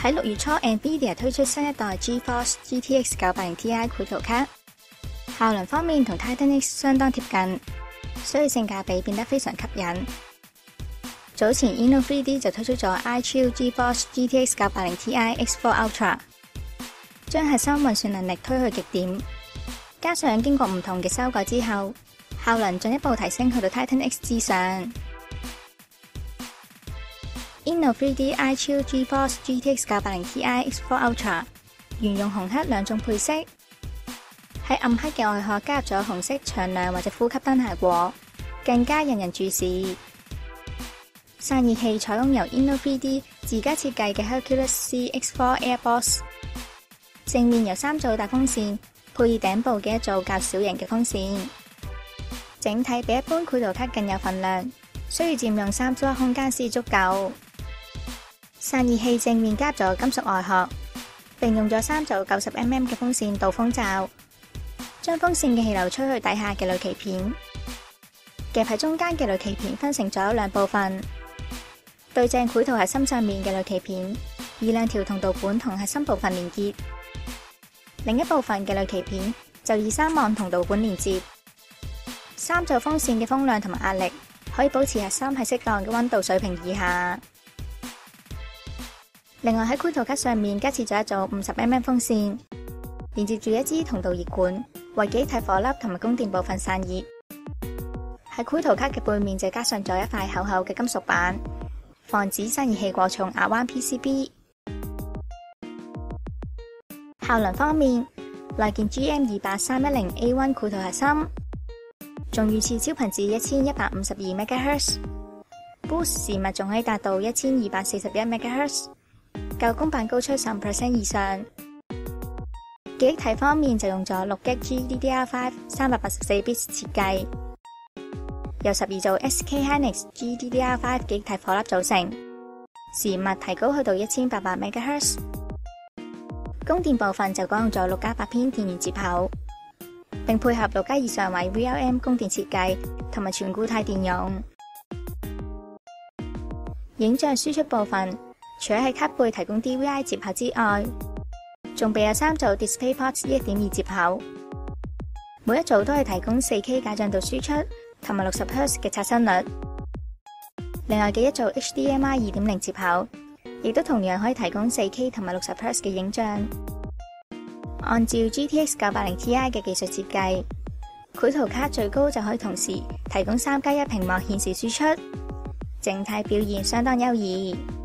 喺6月初 ，NVIDIA 推出新一代 GeForce GTX 980 Ti 繪圖卡，效能方面同 Titan X 相當貼近，所以性價比變得非常吸引。早前 Inno3D 就推出咗 iChill GeForce GTX 980 Ti X4 Ultra， 將核心運算能力推去極點，加上經過唔同嘅修改之後，效能進一步提升去到 Titan X 之上。Inno3D iChill GeForce GTX 980 Ti X4 Ultra 沿用紅黑兩種配色，喺暗黑嘅外殼加入咗紅色長亮或者呼吸燈效果，更加引人注視。散熱器採用由 Inno3D 自家設計嘅 Hercules C X4 Airbox， 正面有3組大風扇，配以頂部嘅一組較小型嘅風扇，整體比一般繪圖卡更有份量，需要佔用3組空間先足夠。散熱器正面加入咗金屬外殼，並用咗3組 90mm 嘅風扇導風罩，將風扇嘅氣流吹去底下嘅濾旗片。夾喺中間嘅濾旗片分成咗2部分，對正繪圖核心上面嘅濾旗片，以2條同導管同核心部分連結。另一部分嘅濾旗片就以3網同導管連接。3組風扇嘅風量同埋壓力可以保持核心喺適當嘅溫度水平以下。另外喺繪圖卡上面加設咗一組 50mm 風扇，連接住一支同導熱管，為記憶體火粒同埋供電部分散熱。喺繪圖卡嘅背面就加上咗一塊厚厚嘅金屬板，防止散熱器過重壓彎 PCB。效能方面，內建 GM28310A1 繪圖核心，仲預設超頻至1152 MHz，Boost 時密仲可以達到1241 MHz， 夠公版高出 15% 以上。記憶體方面就用咗6GB GDDR5 384bit 設計，由12組 SK Hynix GDDR5 記憶體火粒組成，時密提高去到1800 MHz。供電部分就改用咗6+8片電源接口，並配合6+2上位 VRM 供電設計同埋全固態電容。影像輸出部分，除咗喺卡背提供 DVI 接口之外，仲備有3組 DisplayPort 1.2 接口，每一組都係提供 4K 解像度輸出同埋60Hz 嘅刷新率。另外嘅一組 HDMI 2.0 接口，亦都同樣可以提供 4K 同埋60Hz 嘅影像。按照 GTX 980 Ti 嘅技術設計，繪圖卡最高就可以同時提供3+1屏幕顯示輸出，整體表現相當優異。